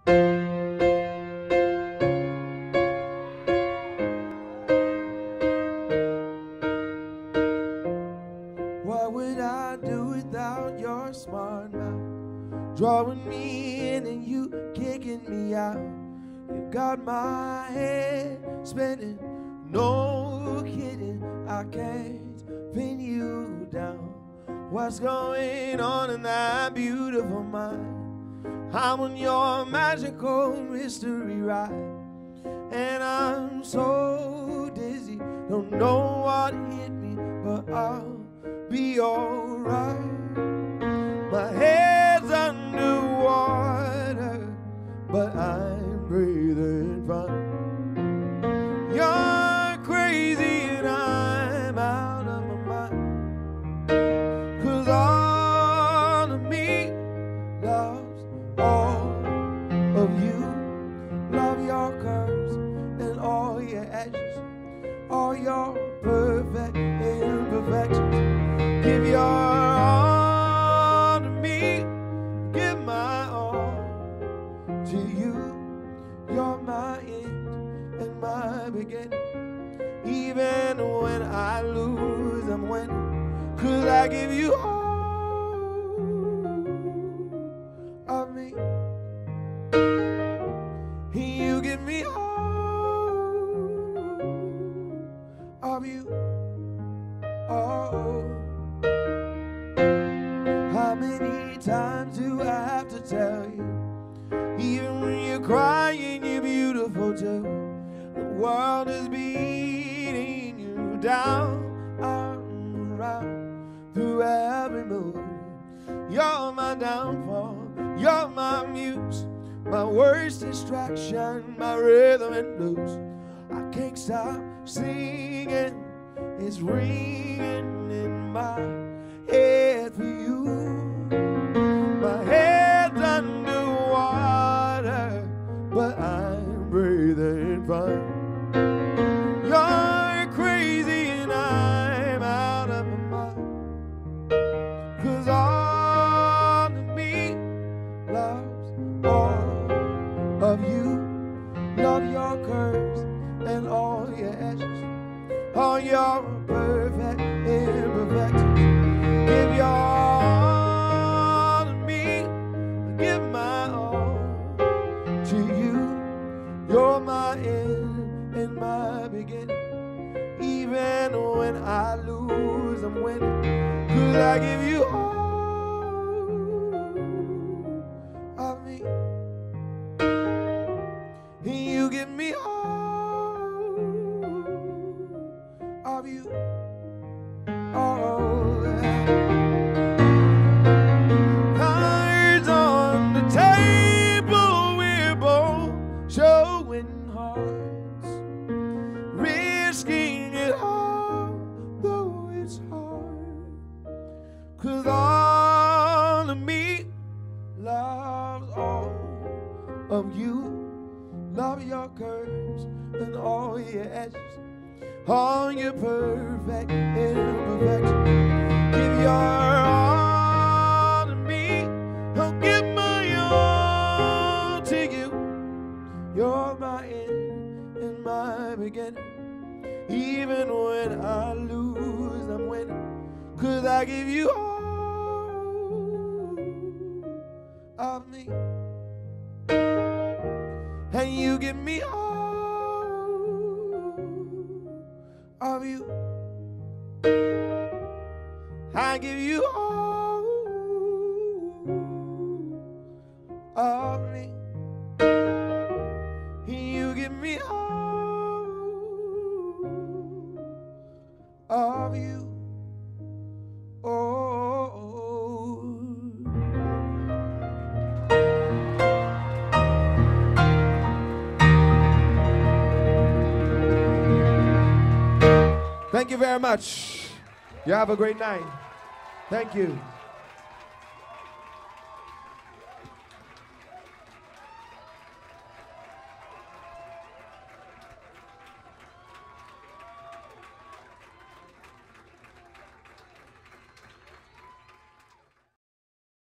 What would I do without your smart mouth? Drawing me in and you kicking me out. You got my head spinning, no kidding. I can't pin you down. What's going on in that beautiful mind? I'm on your magical mystery ride, and I'm so dizzy, don't know what hit me, but I'll be alright. My head's underwater, but I'm breathing fine. You're crazy and I'm out of my mind, 'cause all of me loves all of you. Love your curves and all your edges, all your perfect imperfections. Give your all to me, give my all to you. You're my end and my beginning. Even when I lose, I'm winning, 'cause I give you all of me. You give me all of you. Oh, how many times do I have to tell you? Even when you're crying, you're beautiful too. The world is beating you down. I'm around through every mood. You're my downfall, you're my muse, my worst distraction, my rhythm and blues. I can't stop singing, it's ringing in my head for you. My head's underwater, but I'm breathing fine. You're crazy and I'm out of my mind, 'cause all of me loves all of you. Love your curves and all your edges, all your perfect imperfections. Give your all to me, give my all to you. You're my end and my beginning. Even when I lose, I'm winning, 'cause I give you all of me. You give me all of you. All cards on the table, we're both showing hearts, risking it all, though it's hard. 'Cause all of me loves all of you. Love your curves and all your edges, all your perfect imperfections. Give your all to me, I'll give my all to you. You're my end and my beginning. Even when I lose, I'm winning, 'cause I give you all of me, and you give me all of you. I give you all of me. You give me all of you. Thank you very much. You have a great night. Thank you.